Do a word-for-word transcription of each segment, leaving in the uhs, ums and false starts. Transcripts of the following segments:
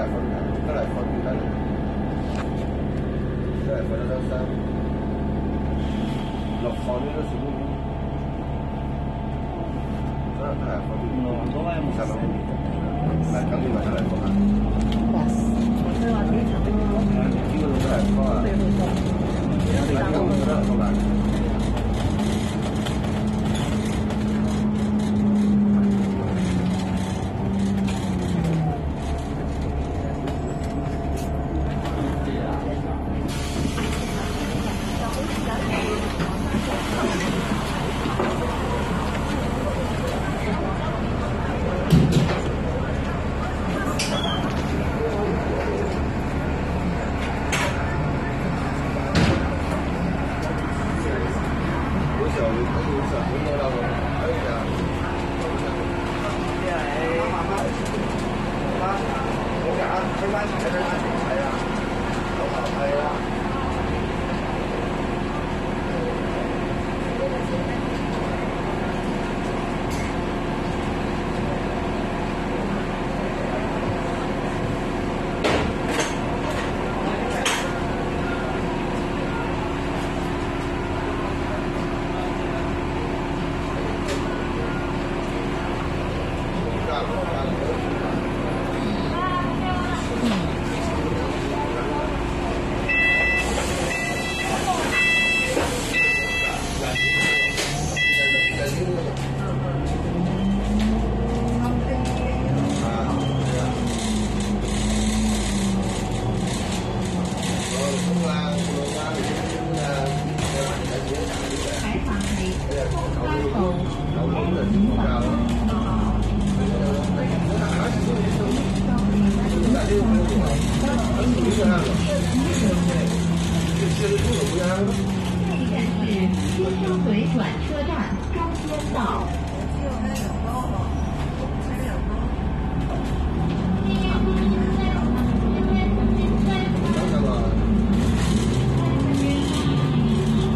分㗎，得嚟分得嚟，得嚟分得得三，六分呢都少啲，得得嚟分啲。no， 嗰位有冇十六？係咁，你咪得嚟分啊。你話幾層？呢個得嚟分啊。你呢個得嚟分啊。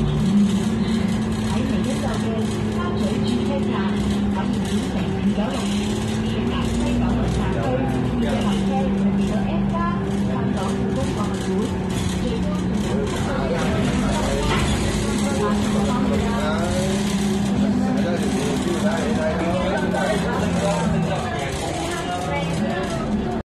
喺另一站嘅沙咀轉車站可以免費九龍